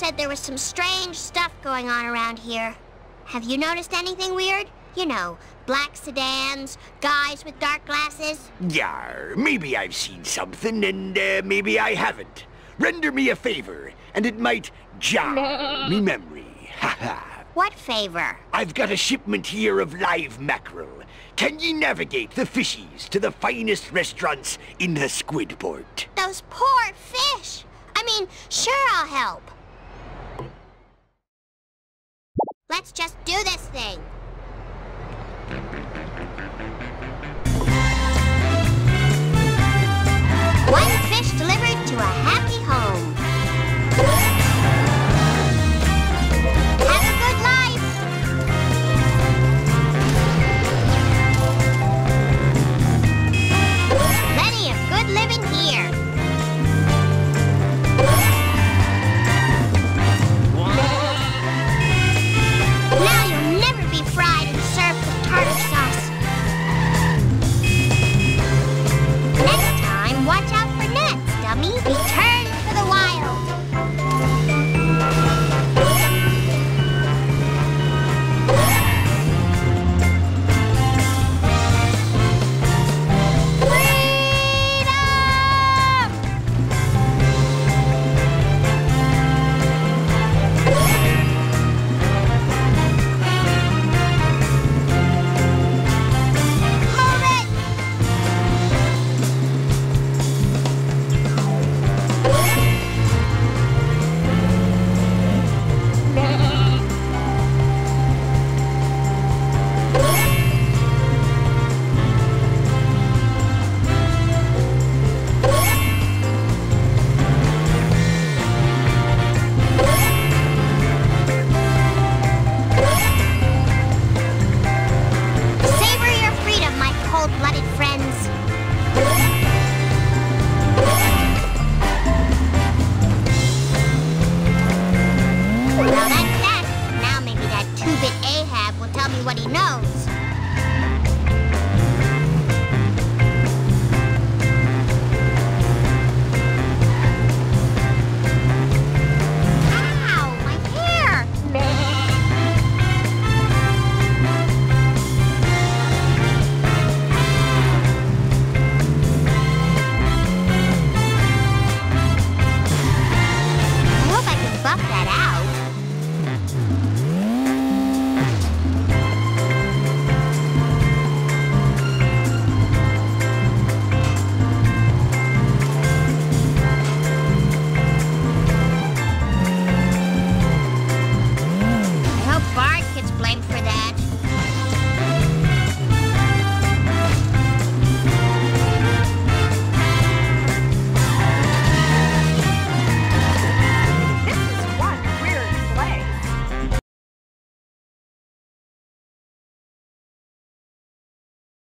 said there was some strange stuff going on around here. Have you noticed anything weird? You know, black sedans, guys with dark glasses. Yar, maybe I've seen something and maybe I haven't. Render me a favor, and it might jar me memory. Ha ha. What favor? I've got a shipment here of live mackerel. Can ye navigate the fishies to the finest restaurants in the Squidport? Those poor fish! I mean, sure I'll help. Let's just do this thing.